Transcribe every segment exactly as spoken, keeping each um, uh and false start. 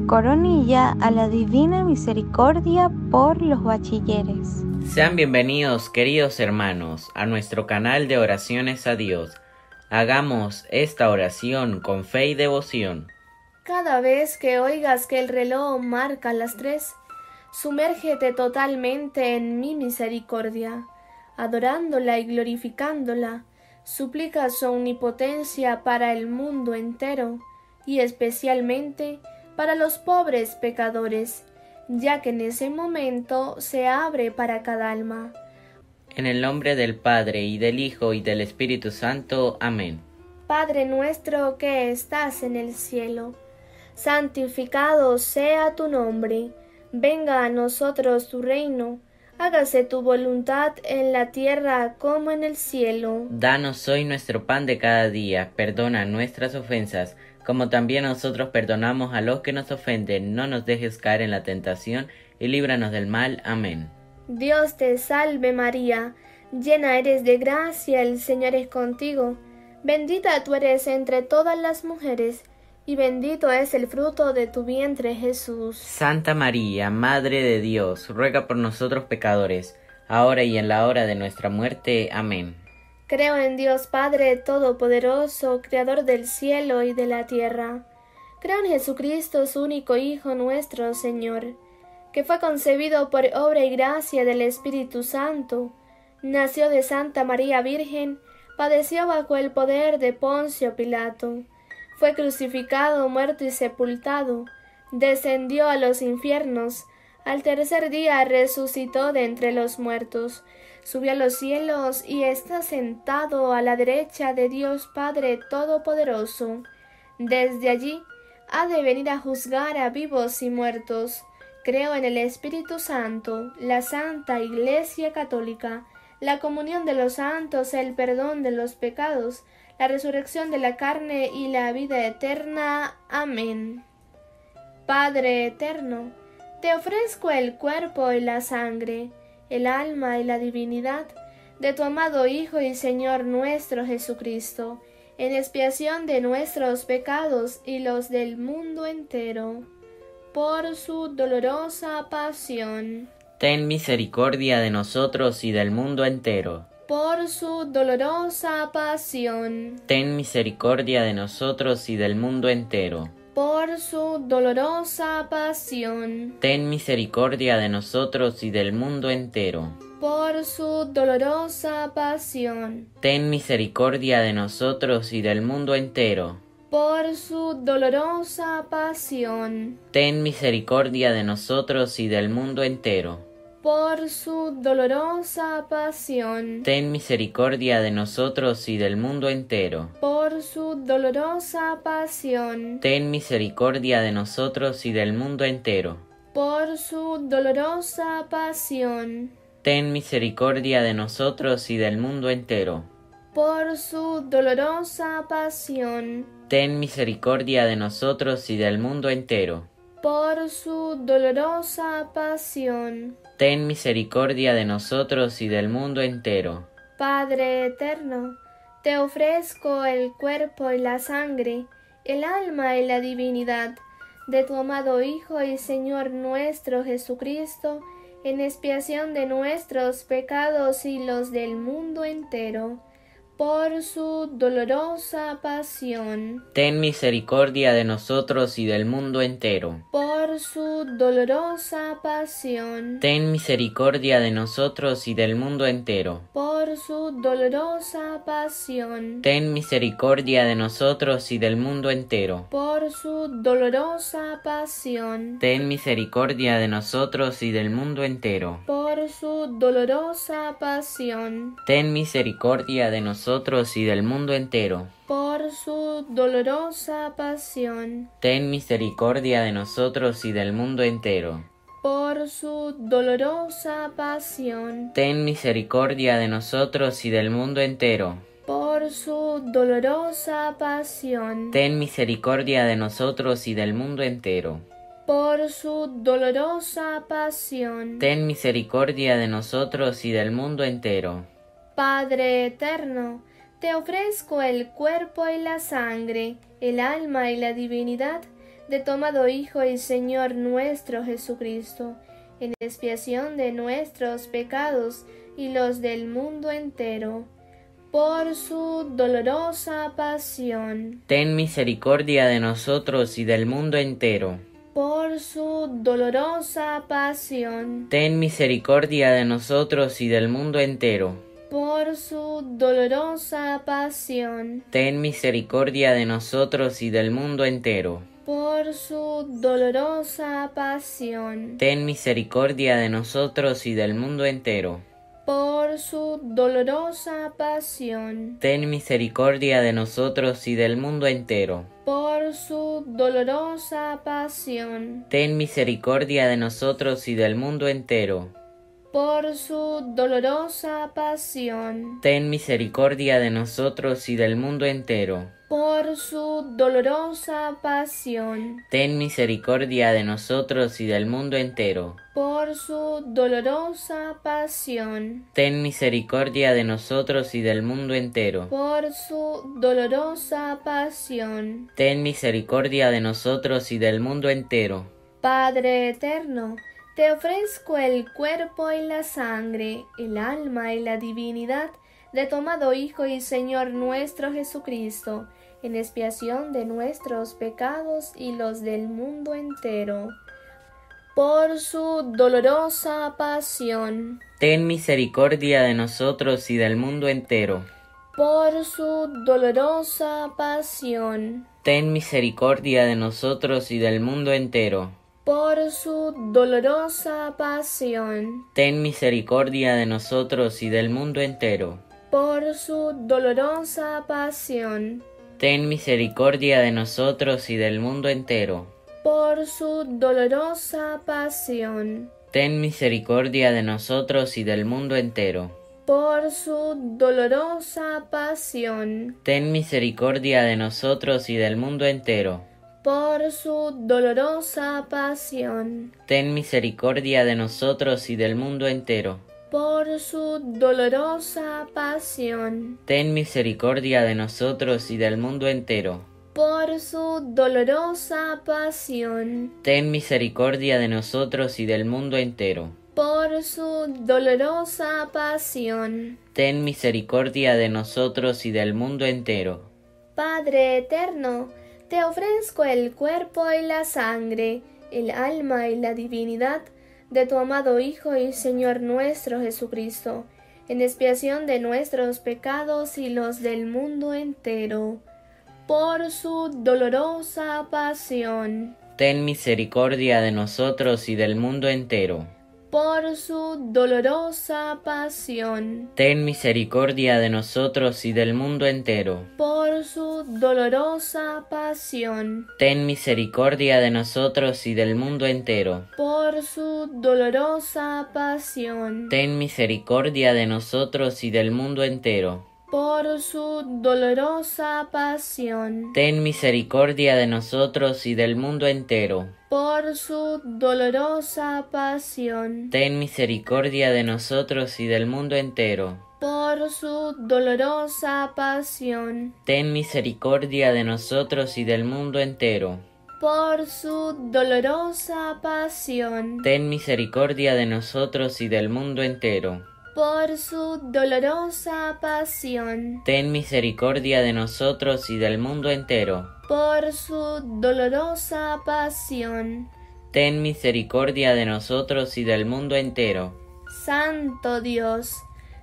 coronilla a la divina misericordia por los bachilleres. Sean bienvenidos, queridos hermanos, a nuestro canal de oraciones a Dios. Hagamos esta oración con fe y devoción. Cada vez que oigas que el reloj marca las tres, sumérgete totalmente en mi misericordia, adorándola y glorificándola. Suplica su omnipotencia para el mundo entero y especialmente para los pobres pecadores, ya que en ese momento se abre para cada alma. En el nombre del Padre, y del Hijo, y del Espíritu Santo. Amén. Padre nuestro que estás en el cielo, santificado sea tu nombre. Venga a nosotros tu reino. Hágase tu voluntad en la tierra como en el cielo. Danos hoy nuestro pan de cada día. Perdona nuestras ofensas, como también nosotros perdonamos a los que nos ofenden. No nos dejes caer en la tentación, y líbranos del mal. Amén. Dios te salve María, llena eres de gracia, el Señor es contigo. Bendita tú eres entre todas las mujeres, y bendito es el fruto de tu vientre, Jesús. Santa María, Madre de Dios, ruega por nosotros pecadores, ahora y en la hora de nuestra muerte. Amén. Creo en Dios Padre Todopoderoso, Creador del cielo y de la tierra. Creo en Jesucristo, su único Hijo nuestro Señor, que fue concebido por obra y gracia del Espíritu Santo, nació de Santa María Virgen, padeció bajo el poder de Poncio Pilato, fue crucificado, muerto y sepultado, descendió a los infiernos, al tercer día resucitó de entre los muertos, subió a los cielos y está sentado a la derecha de Dios Padre Todopoderoso. Desde allí ha de venir a juzgar a vivos y muertos. Creo en el Espíritu Santo, la Santa Iglesia Católica, la comunión de los santos, el perdón de los pecados, la resurrección de la carne y la vida eterna. Amén. Padre eterno, te ofrezco el cuerpo y la sangre, el alma y la divinidad de tu amado Hijo y Señor nuestro Jesucristo, en expiación de nuestros pecados y los del mundo entero, por su dolorosa pasión. Ten misericordia de nosotros y del mundo entero. Por su dolorosa pasión. Ten misericordia de nosotros y del mundo entero. Por su dolorosa pasión. Ten misericordia de nosotros y del mundo entero. Por su dolorosa pasión. Ten misericordia de nosotros y del mundo entero. Por su dolorosa pasión. Ten misericordia de nosotros y del mundo entero. Por su dolorosa pasión. Ten misericordia de nosotros y del mundo entero. Por su dolorosa pasión. Ten misericordia de nosotros y del mundo entero. Por su dolorosa pasión. Ten misericordia de nosotros y del mundo entero. Por su dolorosa pasión. Ten misericordia de nosotros y del mundo entero. Por su dolorosa pasión. Ten misericordia de nosotros y del mundo entero. Padre eterno, te ofrezco el cuerpo y la sangre, el alma y la divinidad de tu amado Hijo y Señor nuestro Jesucristo, en expiación de nuestros pecados y los del mundo entero, por su dolorosa pasión. Ten misericordia de nosotros y del mundo entero. Por su dolorosa pasión. Ten misericordia de nosotros y del mundo entero. Por su dolorosa pasión. Ten misericordia de nosotros y del mundo entero. Por su dolorosa pasión. Ten misericordia de nosotros y del mundo entero. Por su dolorosa pasión. Ten misericordia de nosotros y del mundo entero. Por su dolorosa pasión. Ten misericordia de nosotros y del mundo entero. Por su dolorosa pasión. Ten misericordia de nosotros y del mundo entero. Por su dolorosa pasión. Ten misericordia de nosotros y del mundo entero. Por su dolorosa pasión. Ten misericordia de nosotros y del mundo entero. Padre eterno, te ofrezco el cuerpo y la sangre, el alma y la divinidad de tu amado Hijo y Señor nuestro Jesucristo, en expiación de nuestros pecados y los del mundo entero, por su dolorosa pasión. Ten misericordia de nosotros y del mundo entero. Por su dolorosa pasión. Ten misericordia de nosotros y del mundo entero. Por su dolorosa pasión. Ten misericordia de nosotros y del mundo entero. Por su dolorosa pasión. Ten misericordia de nosotros y del mundo entero. Por su dolorosa pasión. Ten misericordia de nosotros y del mundo entero. Por su dolorosa pasión. Ten misericordia de nosotros y del mundo entero. Por su dolorosa pasión. Ten misericordia de nosotros y del mundo entero. Por su dolorosa pasión. Ten misericordia de nosotros y del mundo entero. Por su dolorosa pasión. Ten misericordia de nosotros y del mundo entero. Por su dolorosa pasión. Ten misericordia de nosotros y del mundo entero. Padre eterno, te ofrezco el cuerpo y la sangre, el alma y la divinidad de tu amado Hijo y Señor nuestro Jesucristo, en expiación de nuestros pecados y los del mundo entero. Por su dolorosa pasión. Ten misericordia de nosotros y del mundo entero. Por su dolorosa pasión. Ten misericordia de nosotros y del mundo entero. Por su dolorosa pasión. Ten misericordia de nosotros y del mundo entero. Por su dolorosa pasión. Ten misericordia de nosotros y del mundo entero. Por su dolorosa pasión. Ten misericordia de nosotros y del mundo entero. Por su dolorosa pasión. Ten misericordia de nosotros y del mundo entero. Por su dolorosa pasión. Ten misericordia de nosotros y del mundo entero. Por su dolorosa pasión. Ten misericordia de nosotros y del mundo entero. Por su dolorosa pasión. Ten misericordia de nosotros y del mundo entero. Por su dolorosa pasión. Ten misericordia de nosotros y del mundo entero. Padre eterno, te ofrezco el cuerpo y la sangre, el alma y la divinidad de tu amado Hijo y Señor nuestro Jesucristo, en expiación de nuestros pecados y los del mundo entero. Por su dolorosa pasión. Ten misericordia de nosotros y del mundo entero. Por su dolorosa pasión. Ten misericordia de nosotros y del mundo entero. Por su dolorosa pasión. Ten misericordia de nosotros y del mundo entero. Por su dolorosa pasión. Ten misericordia de nosotros y del mundo entero. Por su dolorosa pasión. Ten misericordia de nosotros y del mundo entero. Por su dolorosa pasión. Ten misericordia de nosotros y del mundo entero. Por su dolorosa pasión. Ten misericordia de nosotros y del mundo entero. Por su dolorosa pasión. Ten misericordia de nosotros y del mundo entero. Por su dolorosa pasión. Ten misericordia de nosotros y del mundo entero. Por su dolorosa pasión. Ten misericordia de nosotros y del mundo entero. Santo Dios,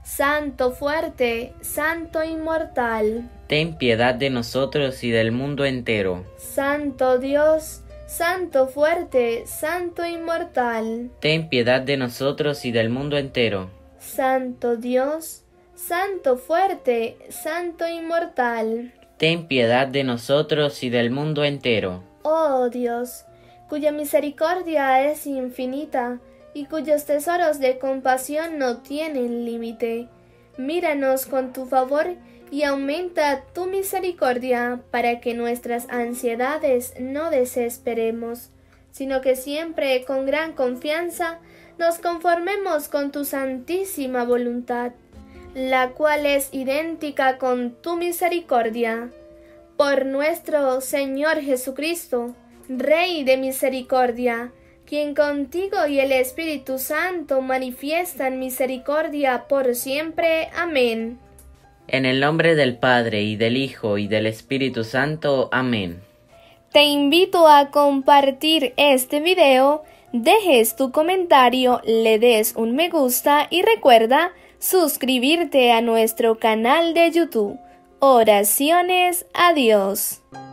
Santo fuerte, Santo inmortal. Ten piedad de nosotros y del mundo entero. Santo Dios, Santo fuerte, Santo inmortal. Ten piedad de nosotros y del mundo entero. Santo Dios, Santo fuerte, Santo inmortal. Ten piedad de nosotros y del mundo entero. Oh Dios, cuya misericordia es infinita y cuyos tesoros de compasión no tienen límite, míranos con tu favor y aumenta tu misericordia para que nuestras ansiedades no desesperemos, sino que siempre con gran confianza nos conformemos con tu santísima voluntad, la cual es idéntica con tu misericordia. Por nuestro Señor Jesucristo, Rey de misericordia, quien contigo y el Espíritu Santo manifiestan misericordia por siempre. Amén. En el nombre del Padre, y del Hijo, y del Espíritu Santo. Amén. Te invito a compartir este video, dejes tu comentario, le des un me gusta y recuerda suscribirte a nuestro canal de YouTube. Oraciones a Dios.